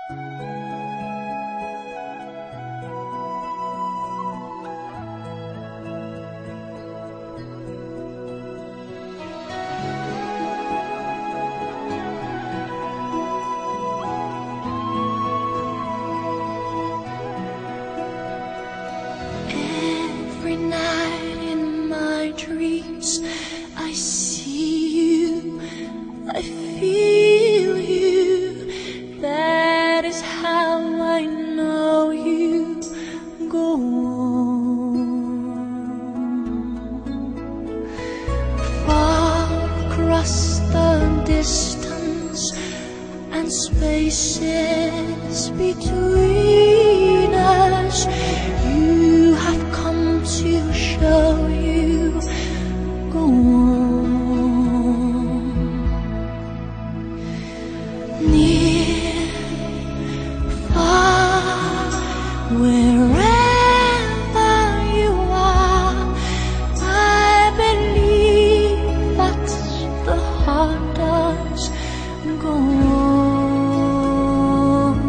Every night in my dreams I see you, I feel you. That is how I know you. Go on. Far across the distance and spaces between us, you have come to show you. Go on. Near, far, wherever you are, I believe that the heart does. Go on.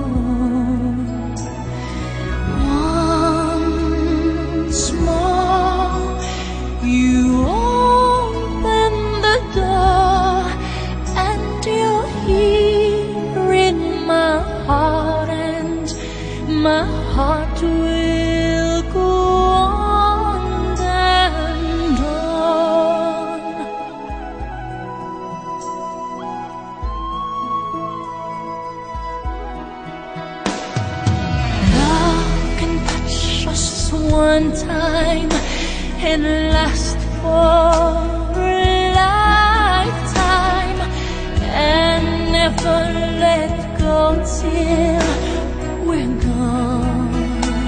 Once more, you open the door, and you're here in my heart, and my heart will go on and on. Love can touch us one time and last for a lifetime, and never let go till we're gone.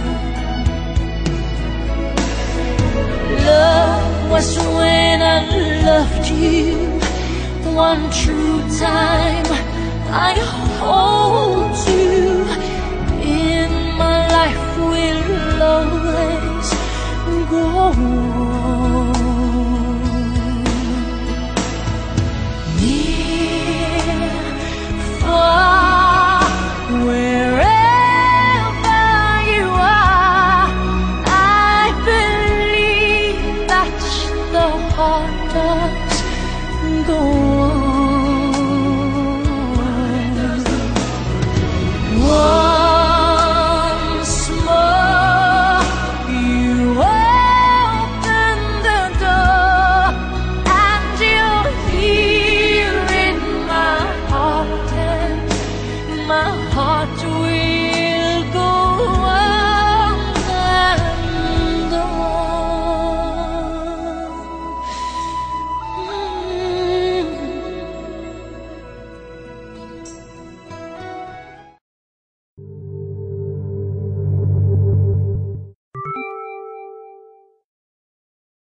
Love was when I loved you one true time. I hold you in my life, will always go on. Near, far, wherever you are, I believe that the heart does go on.